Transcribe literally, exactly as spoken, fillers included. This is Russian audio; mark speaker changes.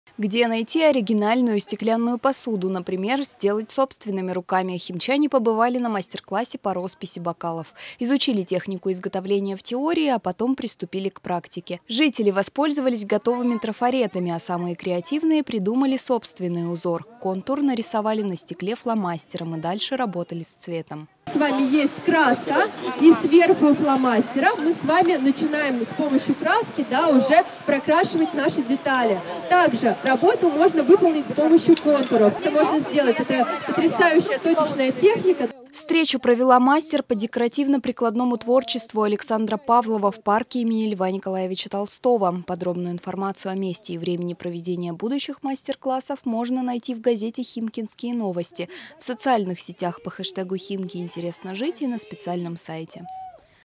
Speaker 1: Где найти оригинальную стеклянную посуду, например, сделать собственными руками. Химчане побывали на мастер-классе по росписи бокалов. Изучили технику изготовления в теории, а потом приступили к практике. Жители воспользовались готовыми трафаретами, а самые креативные придумали собственный узор. Контур нарисовали на стекле фломастером и дальше работали с цветом.
Speaker 2: С вами есть краска, и сверху фломастера мы с вами начинаем с помощью краски, да, уже прокрашивать наши детали. Также работу можно выполнить с помощью контуров. Это можно сделать, это потрясающая точечная техника.
Speaker 1: Встречу провела мастер по декоративно-прикладному творчеству Александра Павлова в парке имени Льва Николаевича Толстого. Подробную информацию о месте и времени проведения будущих мастер-классов можно найти в газете «Химкинские новости», в социальных сетях по хэштегу «Химки интересно жить» и на специальном сайте.